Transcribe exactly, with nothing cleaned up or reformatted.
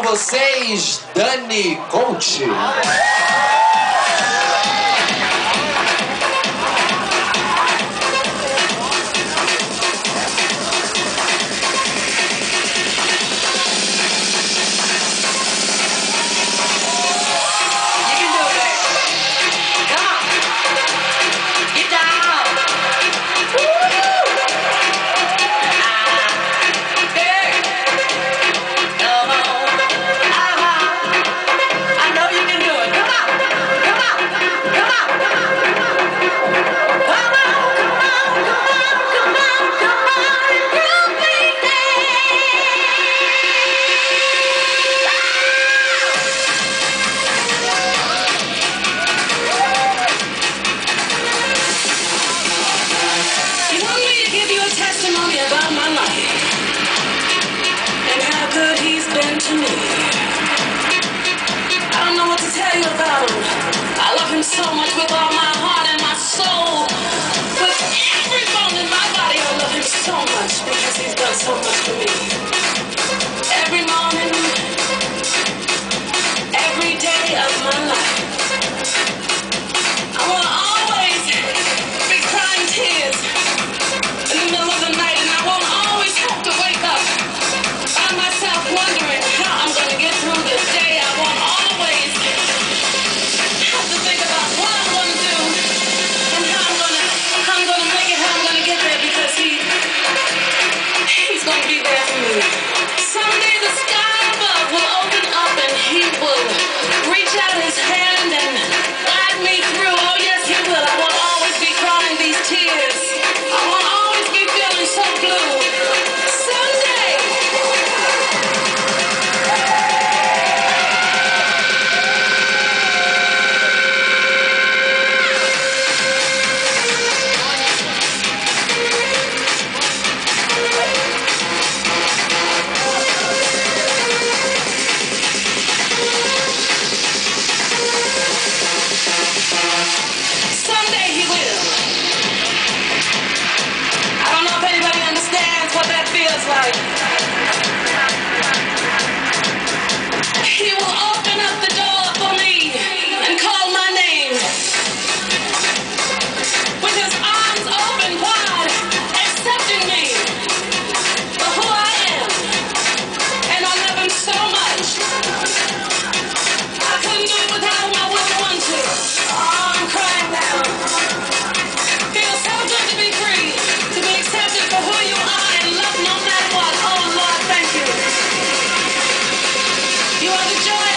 vocês, Dani Coach. So much with all my heart and my soul, with every bone in my body. I love him so much because he's done so much for me. Every morning, every day of my life, I want to always be crying tears in the middle of the night, and I won't always have to wake up by myself wondering how I'm going to get through this day. I won't always have to think about what I'm going to do and how I'm going to how I'm going to make it, how I'm going to get there, because he he's going to be there for me. Someday the sky above will open up and he will reach out his hand and guide me through. Oh yes, he will. I won't always be crying these tears. I won't always be feeling so blue. Someday Someday he will. I don't know if anybody understands what that feels like. He will open up the door for me and call my name. With his arms open wide, accepting me for who I am. And I love him so much. I couldn't do it without him. I wouldn't want to. Oh, I'm crying now. Feels so good to be free, to be accepted for who you are and loved no matter what. Oh Lord, thank you. You are the joy